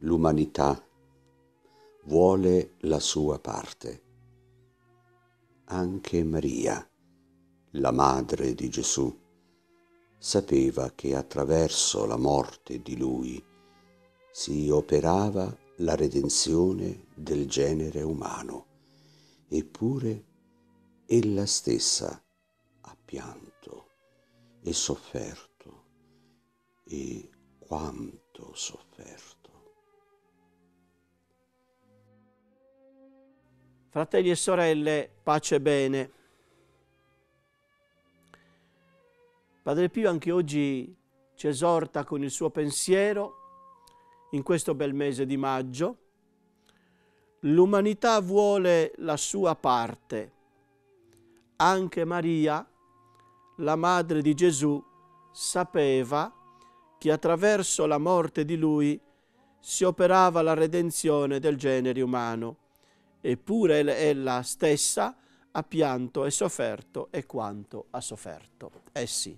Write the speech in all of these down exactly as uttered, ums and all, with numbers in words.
l'umanità vuole la sua parte. Anche Maria, la madre di Gesù, sapeva che attraverso la morte di Lui si operava la redenzione del genere umano, eppure ella stessa ha pianto e sofferto, e quanto sofferto. Fratelli e sorelle, pace e bene. Padre Pio anche oggi ci esorta con il suo pensiero in questo bel mese di maggio. L'umanità vuole la sua parte. Anche Maria, la madre di Gesù, sapeva che attraverso la morte di Lui si operava la redenzione del genere umano. Eppure ella stessa ha pianto e sofferto e quanto ha sofferto. Eh sì.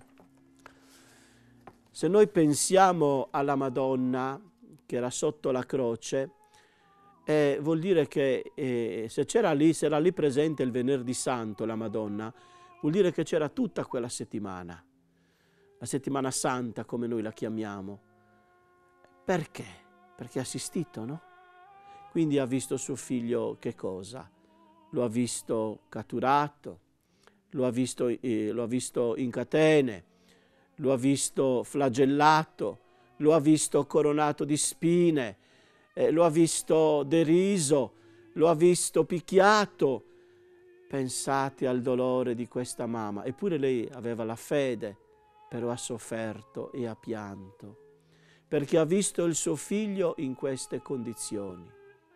Se noi pensiamo alla Madonna che era sotto la croce, eh, vuol dire che eh, se c'era lì, se era lì presente il venerdì santo la Madonna, vuol dire che c'era tutta quella settimana, la settimana santa come noi la chiamiamo. Perché? Perché ha assistito, no? Quindi ha visto suo figlio che cosa? Lo ha visto catturato, lo ha visto, eh, lo ha visto in catene, lo ha visto flagellato, lo ha visto coronato di spine, eh, lo ha visto deriso, lo ha visto picchiato. Pensate al dolore di questa mamma. Eppure lei aveva la fede, però ha sofferto e ha pianto, perché ha visto il suo figlio in queste condizioni.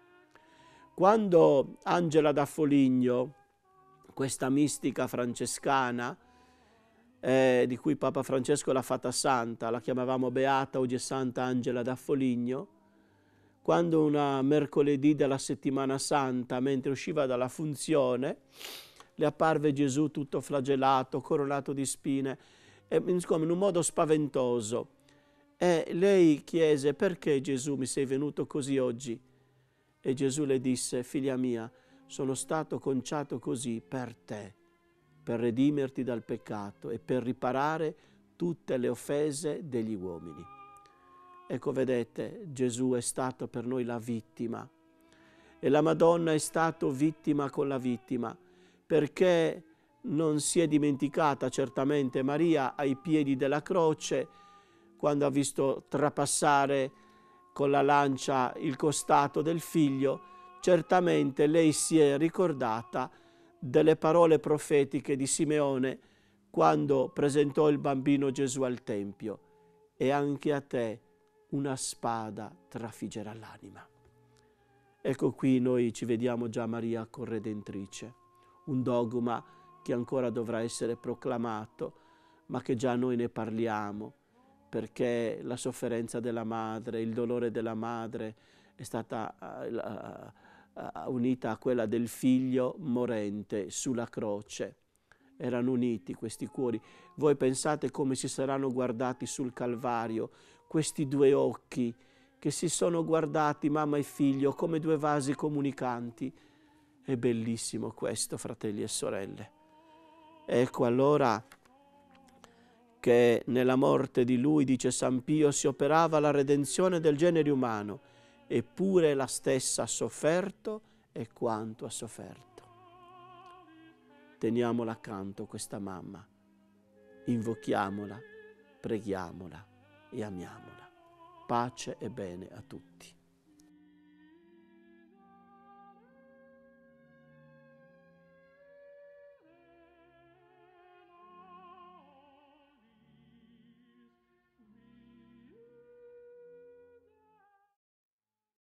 Quando Angela da Foligno, questa mistica francescana, eh, di cui Papa Francesco l'ha fatta santa, la chiamavamo Beata, oggi è Santa Angela da Foligno, quando una mercoledì della settimana santa, mentre usciva dalla funzione, le apparve Gesù tutto flagellato, coronato di spine, e, insomma, in un modo spaventoso. E lei chiese: perché Gesù mi sei venuto così oggi? E Gesù le disse: figlia mia, sono stato conciato così per te, per redimerti dal peccato e per riparare tutte le offese degli uomini. Ecco, vedete, Gesù è stato per noi la vittima e la Madonna è stata vittima con la vittima, perché non si è dimenticata certamente Maria ai piedi della croce, quando ha visto trapassare con la lancia il costato del figlio. Certamente lei si è ricordata delle parole profetiche di Simeone quando presentò il bambino Gesù al Tempio: e anche a te una spada trafiggerà l'anima. Ecco, qui noi ci vediamo già Maria corredentrice, un dogma che ancora dovrà essere proclamato, ma che già noi ne parliamo, perché la sofferenza della madre, il dolore della madre è stata uh, uh, unita a quella del figlio morente sulla croce. Erano uniti questi cuori. Voi pensate come si saranno guardati sul Calvario questi due occhi che si sono guardati, mamma e figlio, come due vasi comunicanti. È bellissimo questo, fratelli e sorelle. Ecco allora che nella morte di lui, dice San Pio, si operava la redenzione del genere umano, eppure la stessa ha sofferto e quanto ha sofferto. Teniamola accanto questa mamma, invochiamola, preghiamola e amiamola. Pace e bene a tutti.